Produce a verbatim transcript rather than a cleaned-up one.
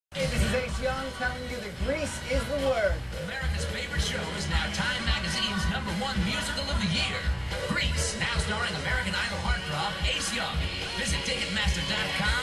Hey, this is Ace Young telling you that Grease is the word. America's favorite show is now Time Magazine's number one musical of the year. Grease, now starring American Idol heartthrob Ace Young. Visit Ticketmaster dot com